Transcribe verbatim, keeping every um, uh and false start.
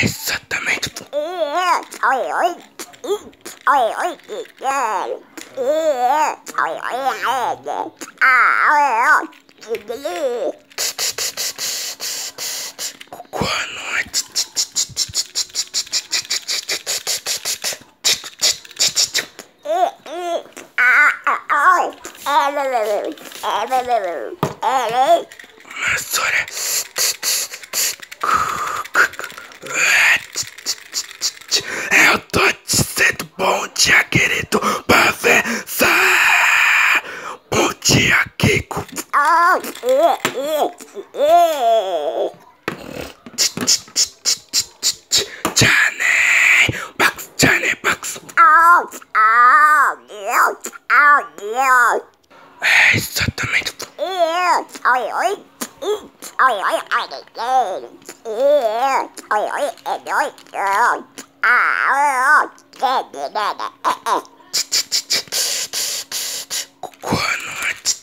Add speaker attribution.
Speaker 1: Exatamente. Boa noite. Mas olha. Eu tô dizendo bom dia, querido, pra versar. Bom dia, Kiko. Johnny Bucks, Johnny Bucks. É exatamente. Boa noite.